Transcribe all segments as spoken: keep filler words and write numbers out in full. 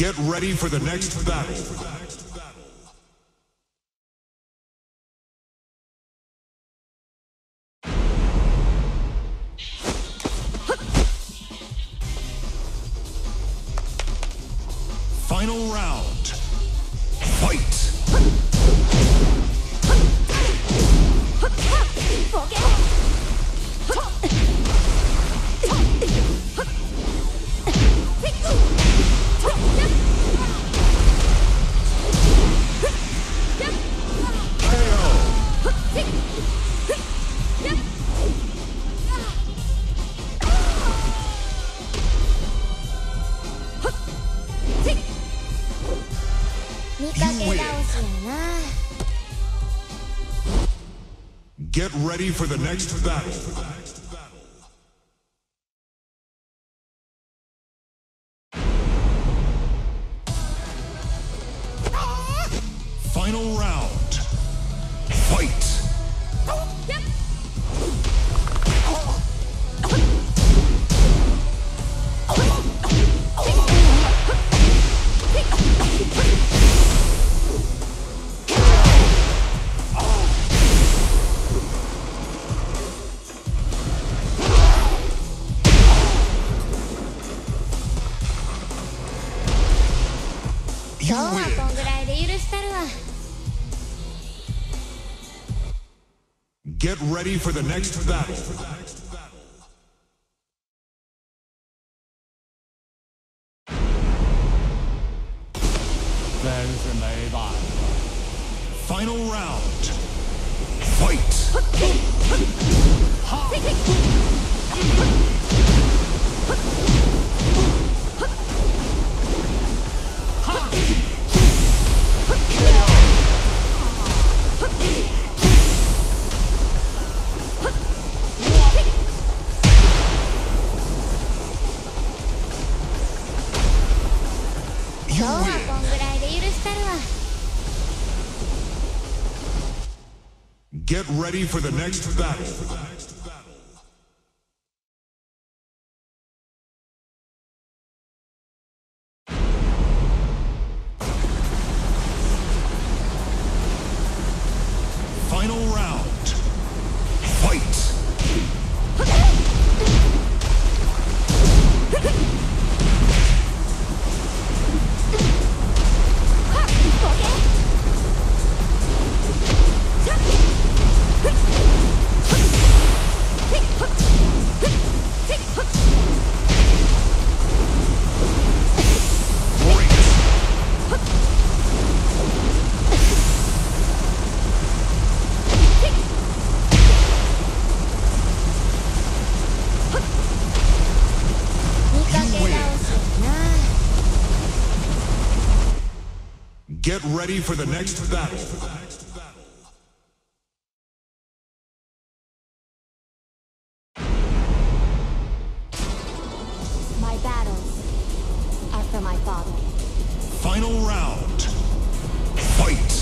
Get ready for the next battle. Final round. Fight! Get ready for the next battle. Final round. Fight! Get ready for the next battle. Final round. Fight! Get ready for the next battle. Final round. Fight! Get ready for the next battle. My battles are for my father. Final round. Fight!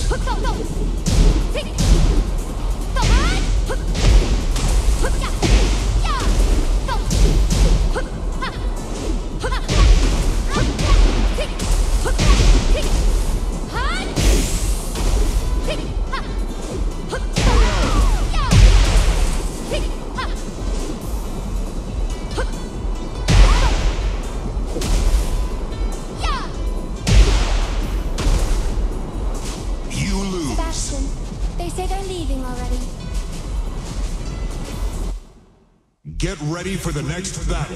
Get ready for the next battle.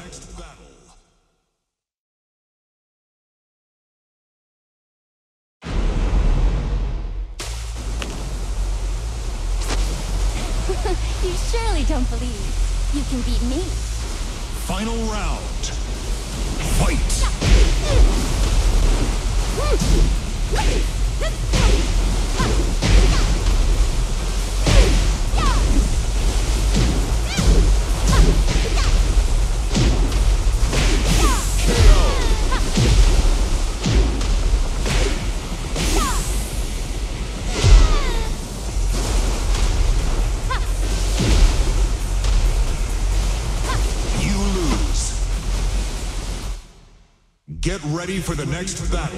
You surely don't believe you can beat me. Final round. Fight! Get ready for the next battle.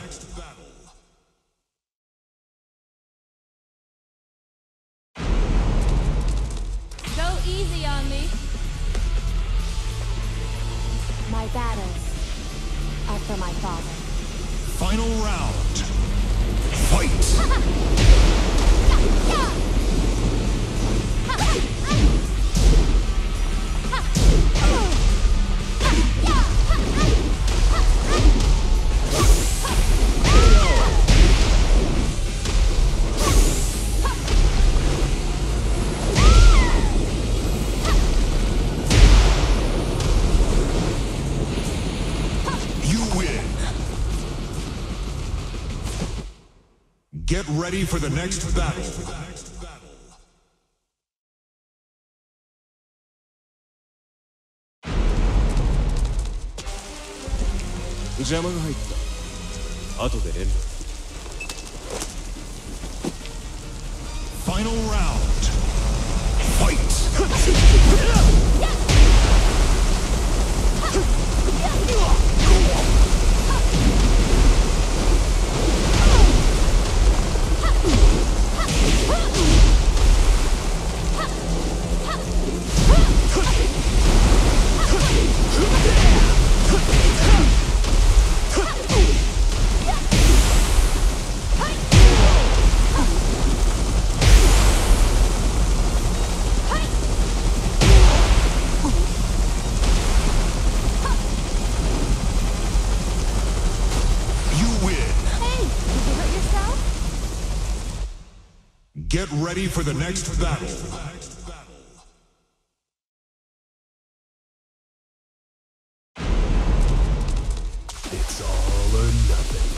Go easy on me. My battles are for my father. Final round. Fight! Get ready for the next battle. 邪魔が入った。後で連絡。 Final round. Fight. Get ready for the next battle. It's all or nothing.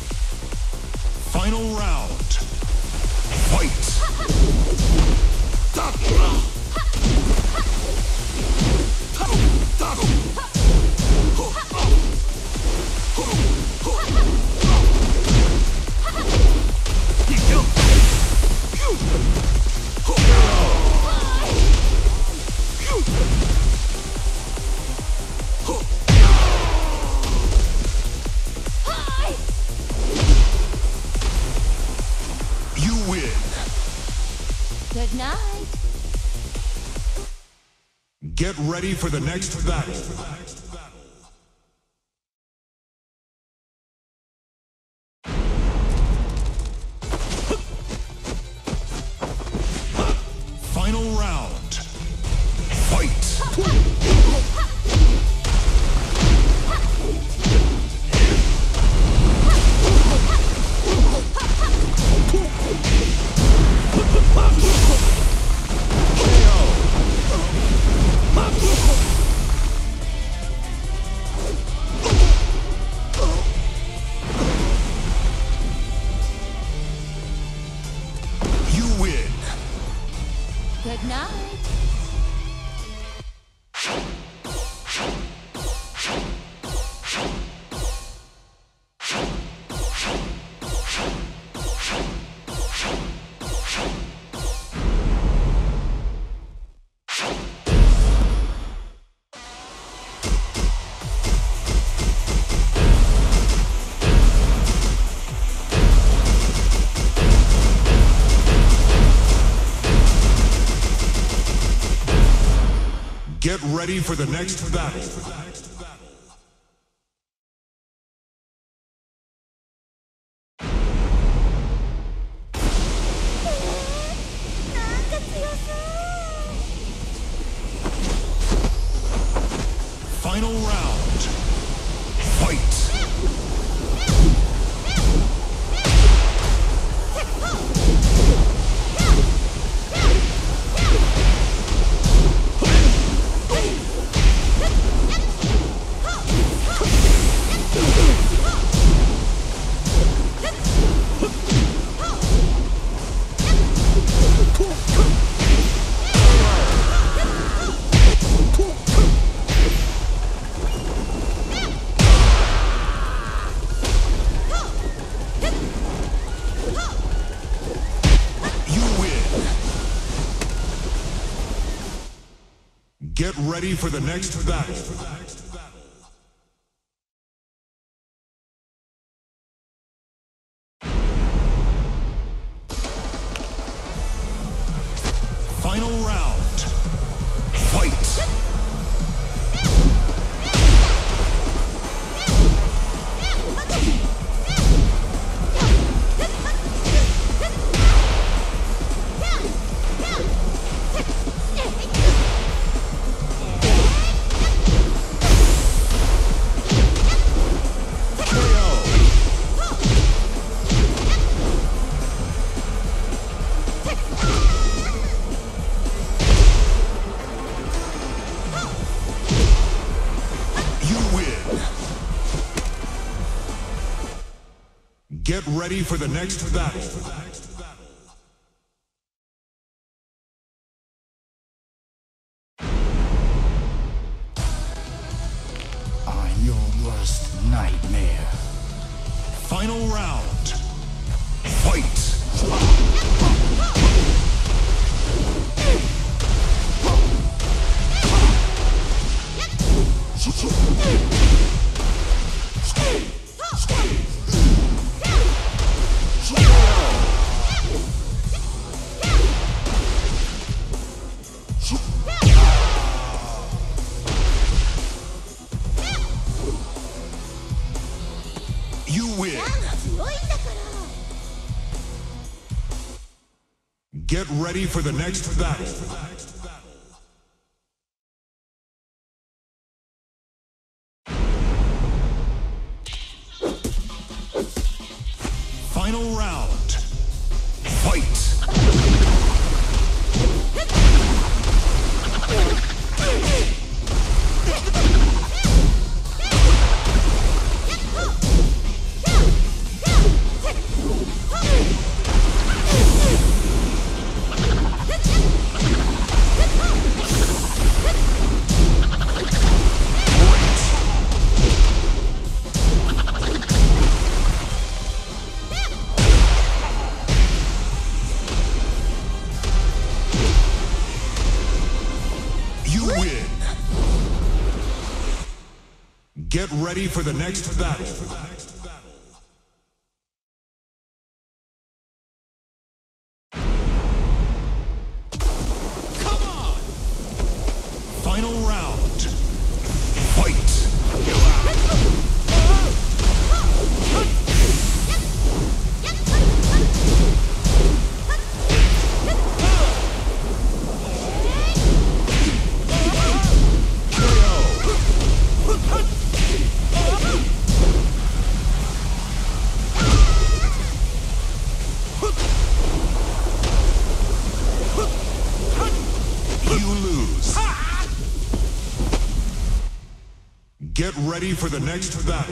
Final round. Fight! Good night. Get ready for the next battle. Final round. Fight! Good night. Get ready for the next battle. Final round. Fight! Get ready for the next battle. Get ready for the next battle. I'm your worst nightmare. Final round. Fight! You win. Get ready for the next battle. Final round. Fight! Get ready for the next battle. Come on! Final round. Fight! Get ready for the next battle.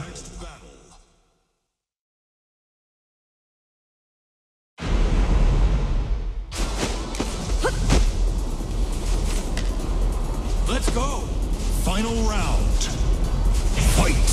Let's go. Final round. Fight.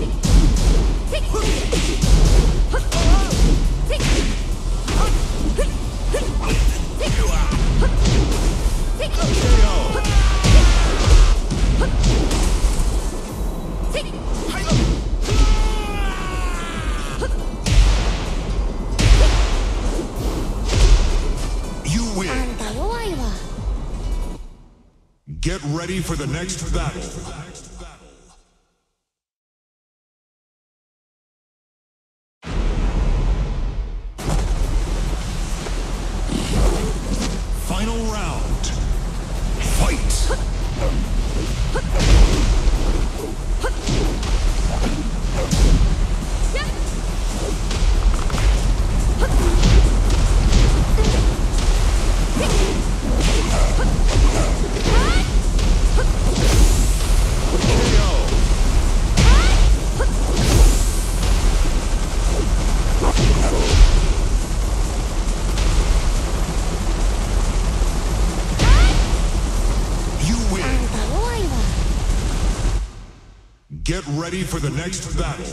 Get ready for the next battle. Final round. Fight! Get ready for the next battle.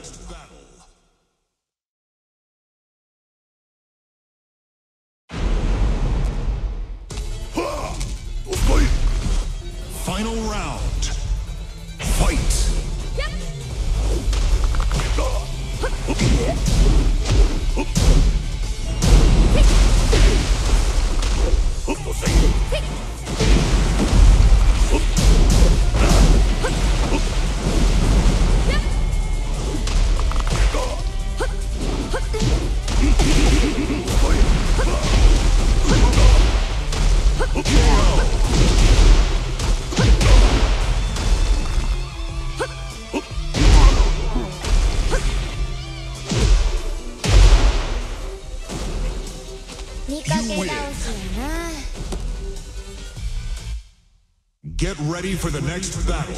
Final round. Fight! Get ready for the next battle.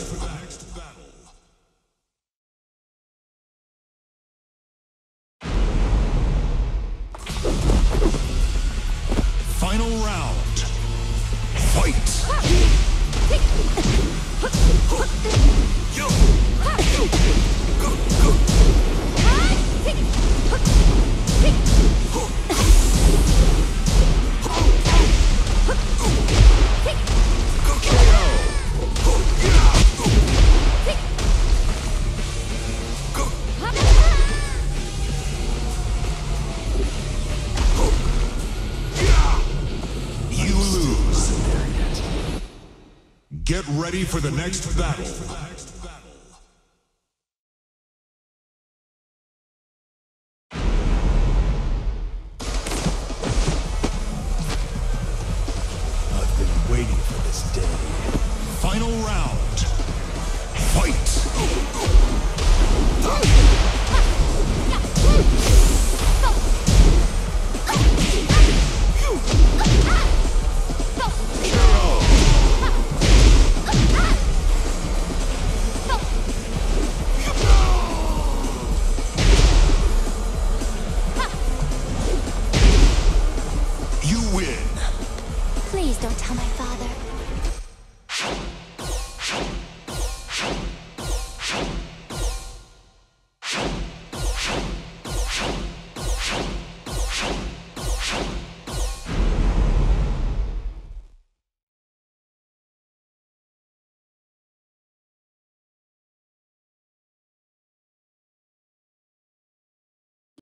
Get ready for the next battle. I've been waiting for this day. Final round. Fight! Please don't tell my father.